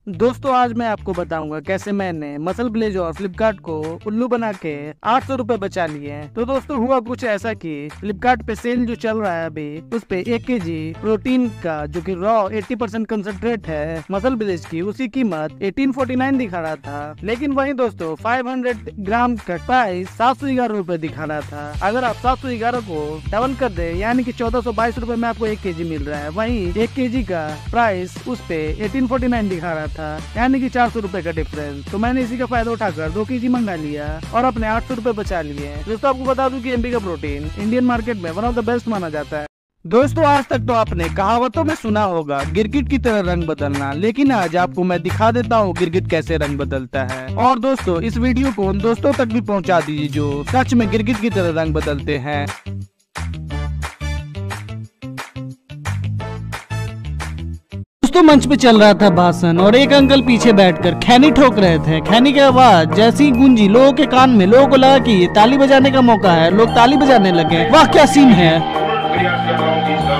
दोस्तों आज मैं आपको बताऊंगा कैसे मैंने मसल ब्लेज और फ्लिपकार्ट को उल्लू बना के 800 रुपए बचा लिए हैं। तो दोस्तों हुआ कुछ ऐसा कि फ्लिपकार्ट पे सेल जो चल रहा है अभी उस पे 1 केजी प्रोटीन का जो कि रॉ 80% कंसंट्रेट है मसल ब्लेज की, उसकी कीमत 1849 दिखा रहा था। लेकिन वहीं दोस्तों 500 ग्राम का प्राइस 711 रुपए दिखा रहा था। अगर आप 711 को डबल कर दे यानी कि 1422 रुपए में आपको 1 केजी मिल रहा है। वहीं 1 केजी का प्राइस उस पे 1849 दिखा रहा था, यानी कि 400 रुपए का डिफरेंस। तो मैंने इसी का फायदा उठाकर 2 केजी मंगा लिया और अपने 800 रुपए बचा लिए। दोस्तों आपको बता दूं कि एमपी का प्रोटीन इंडियन मार्केट में वन ऑफ द बेस्ट माना जाता है। दोस्तों आज तक तो आपने कहावतों में सुना होगा गिरगिट की तरह रंग बदलना, लेकिन आज आपको मैं दिखा देता हूँ गिरगिट कैसे रंग बदलता है। और दोस्तों इस वीडियो को उन दोस्तों तक भी पहुँचा दीजिए जो सच में गिरगिट की तरह रंग बदलते हैं। दोस्तों मंच पे चल रहा था भाषण और एक अंकल पीछे बैठकर खैनी ठोक रहे थे। खैनी की आवाज जैसी गूंजी लोगों के कान में, लोगों को लगा कि ये ताली बजाने का मौका है। लोग ताली बजाने लगे। वाह क्या सीन है।